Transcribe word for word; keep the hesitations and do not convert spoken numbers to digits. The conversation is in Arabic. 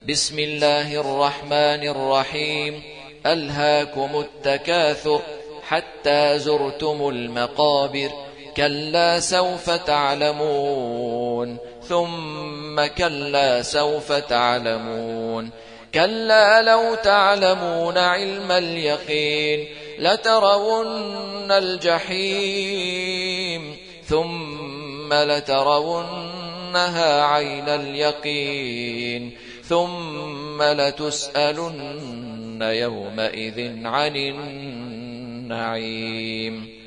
بسم الله الرحمن الرحيم. ألهاكم التكاثر حتى زرتم المقابر كلا سوف تعلمون ثم كلا سوف تعلمون كلا لو تعلمون علم اليقين لترون الجحيم ثم لترونها عين اليقين ثم لتسألن يومئذ عن النعيم.